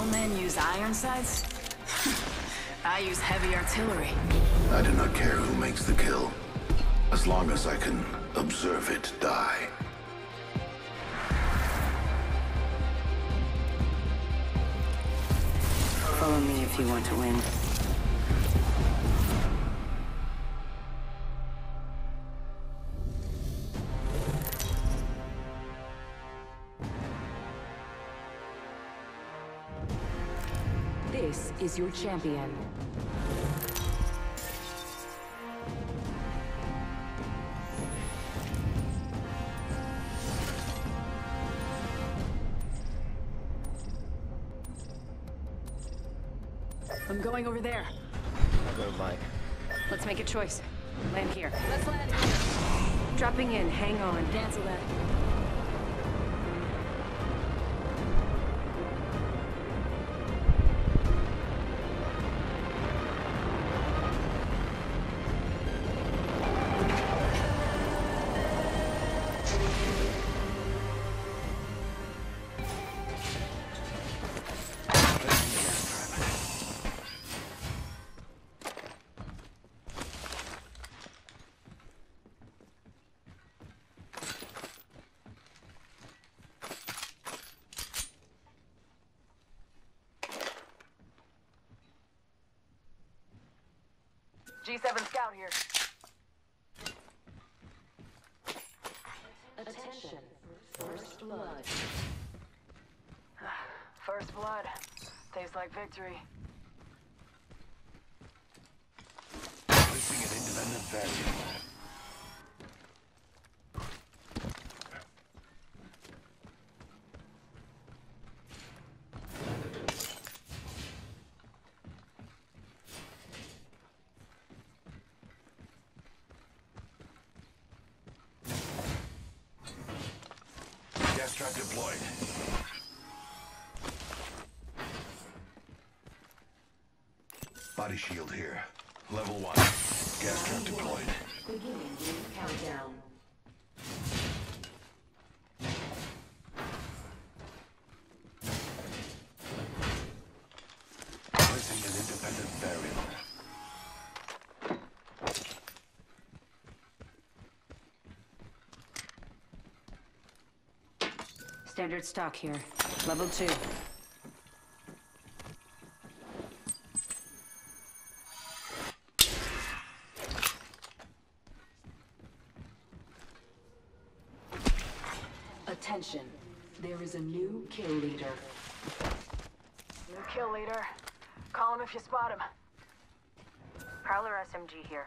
real men use iron sights? I use heavy artillery. I do not care who makes the kill, as long as I can observe it die. Follow me if you want to win. This is your champion. I'm going over there. I'll go Mike. Let's make a choice. Land here. Let's land here. Dropping in, hang on. Cancel that. G7 Scout here. Attention. First blood. First blood. Tastes like victory. Placing an independent variable. Gas trap deployed. Body shield here. Level 1. Gas trap deployed. Beginning ring countdown. Placing an independent variable. Standard stock here. Level 2. Attention. There is a new kill leader. New kill leader. Call him if you spot him. Prowler SMG here.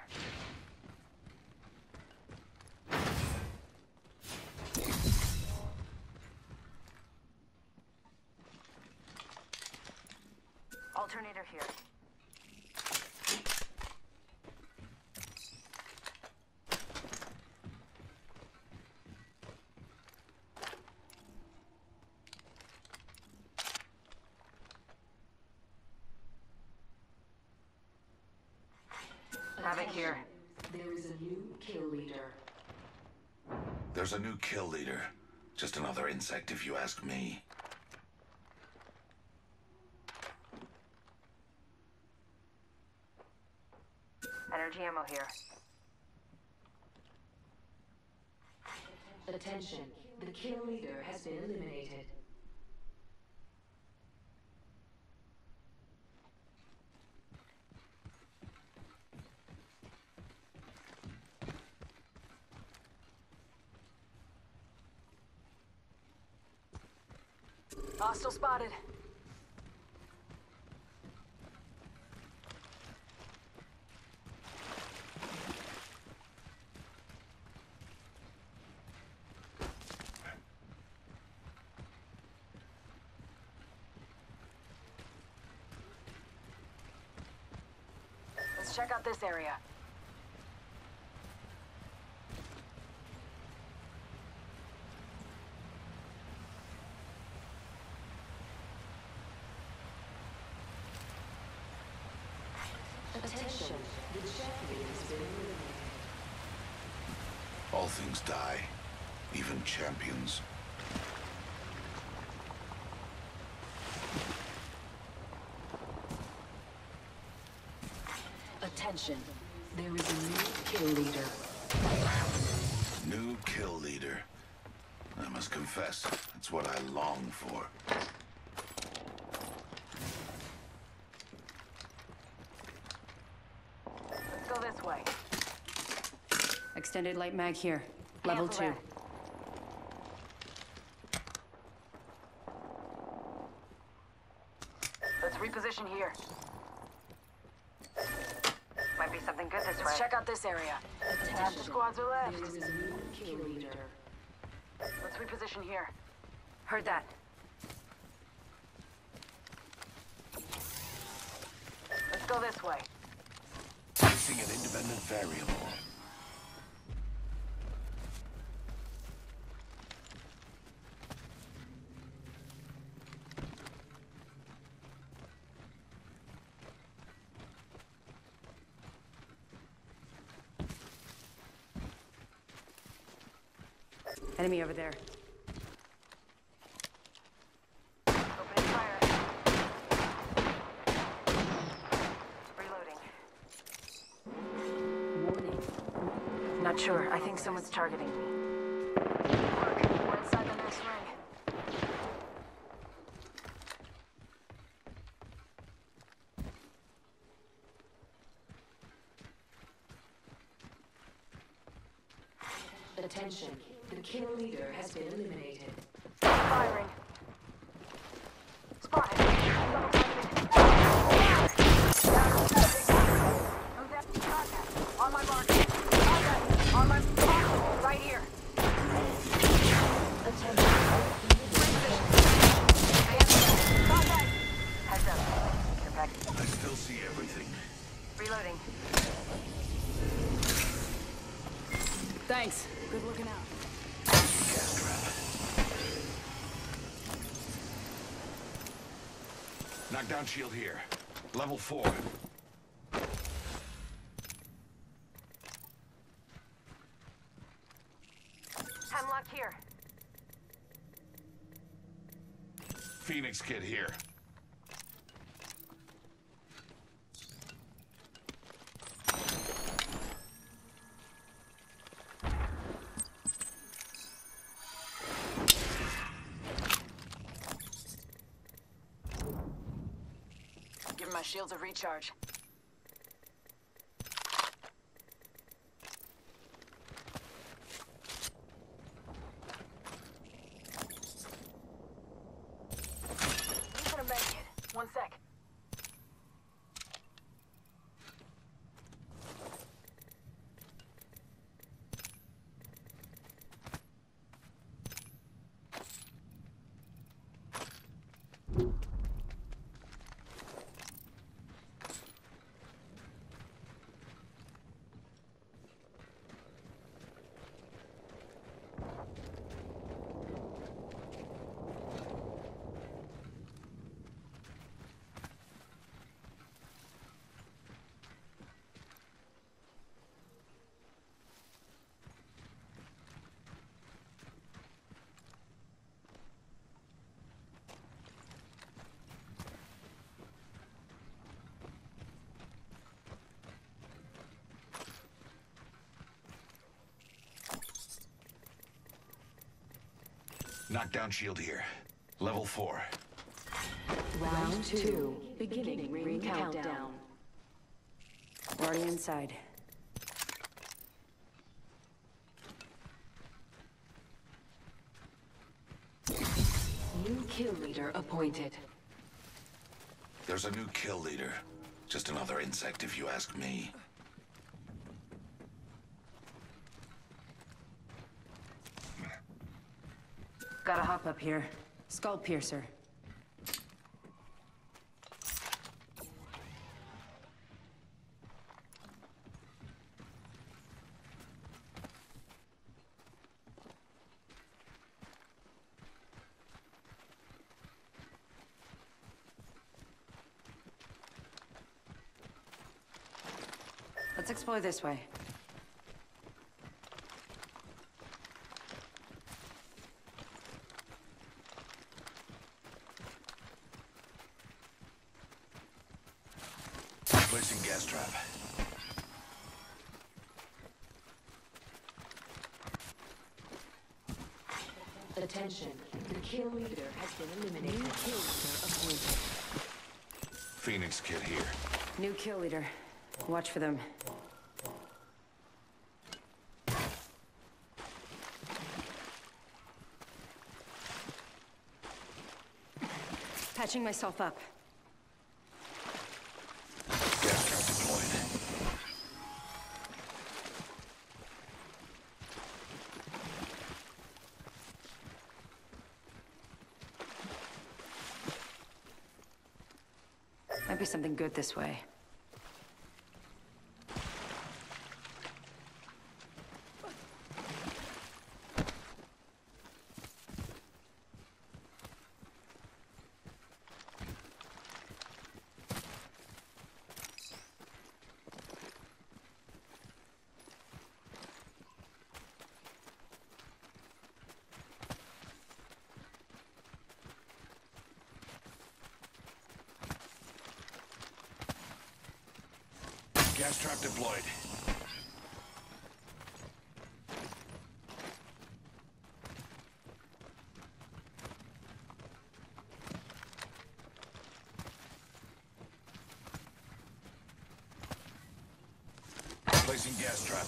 Alternator here. Have it here. There is a new kill leader. There's a new kill leader. Just another insect if you ask me. Energy ammo here. Attention. The kill leader has been eliminated. Hostile spotted. Let's check out this area. Attention. The champion has been eliminated. All things die, even champions. Attention. There is a new kill leader. New kill leader. I must confess, it's what I long for. Let's go this way. Extended light mag here. Level Cancel 2. that. Let's reposition here. Might be something good this way. Let's check out this area. Half the squads are left. There is a new kill leader. Let's reposition here. Heard that. Let's go this way. Placing an independent variable. Enemy over there. Opening fire. Reloading. Warning. Not sure. I think someone's targeting me. Look, we're inside the next ring. Attention. The kill leader has been eliminated. Firing. Spotted. Level targeted. Contact. On my mark. Contact. On my mark. Right here. Attention. Contact. Heads up. Get back. I still see everything. Reloading. Thanks. Good looking out. Gas trap. Knockdown shield here. Level 4. Hemlock here. Phoenix kit here. Give my shields a recharge. He's gonna make it. One sec. Knockdown shield here. Level 4. Round 2. Beginning ring countdown. Already inside. New kill leader appointed. There's a new kill leader. Just another insect if you ask me. Gotta hop up here. Skull piercer. Let's explore this way. Placing gas trap. Attention, the kill leader has been eliminated. New kill leader appointed. Phoenix Kit here. New kill leader. Watch for them. Patching myself up. Gas trap deployed. Might be something good this way. Gas trap deployed. Placing gas trap.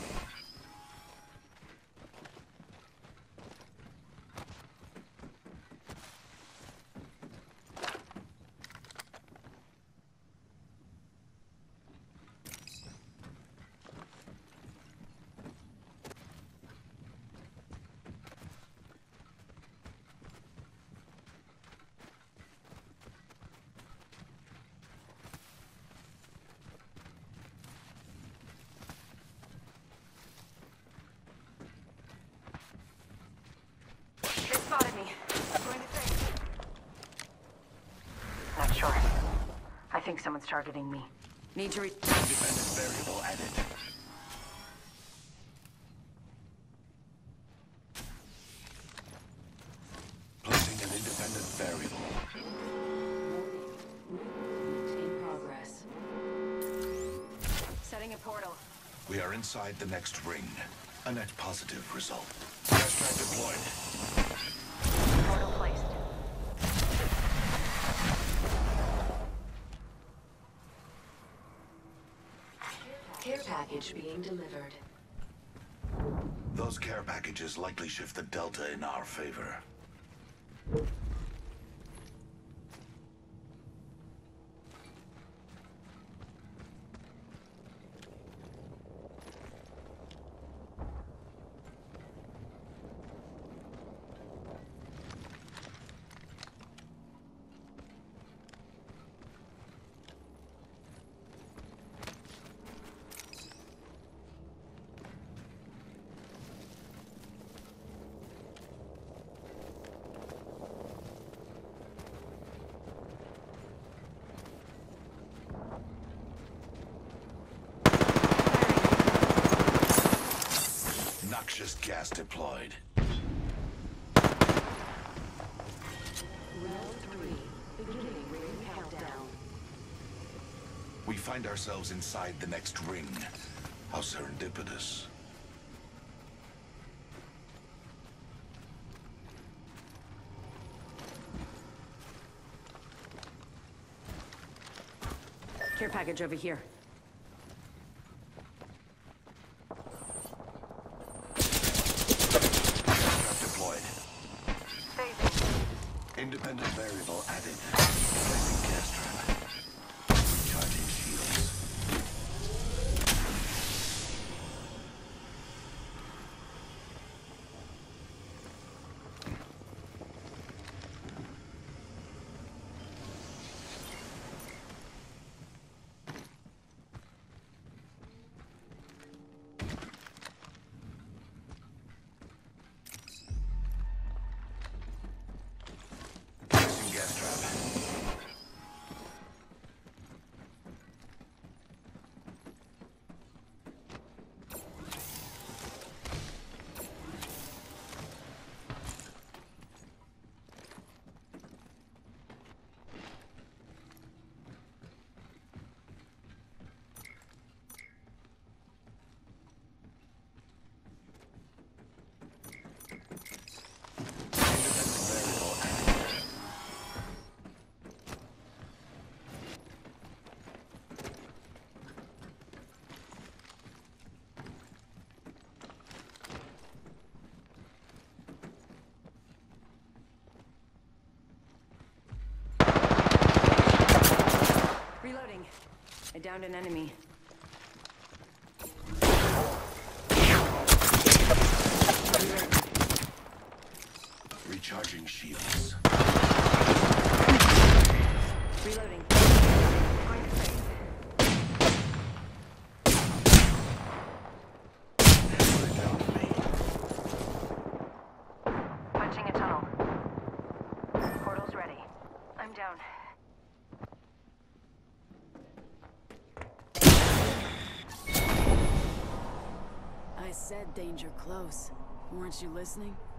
They spotted me. I'm going to say. Not sure. I think someone's targeting me. Need to Independent variable added. Placing an independent variable. Movement in progress. Setting a portal. We are inside the next ring. A net positive result. Gas trap deployed. Portal placed. Care package being delivered. Those care packages likely shift the delta in our favor. Noxious gas deployed. Round 3, beginning ring countdown. We find ourselves inside the next ring. How serendipitous. Care package over here. Trap deployed. Phasing. Independent variable added. Placing gas trap. Recharging shields. Placing gas trap. Downed an enemy. Recharging shields. Reloading. Going to face. Down to me. Punching a tunnel. Portal's ready. I'm down. I said danger close. Weren't you listening?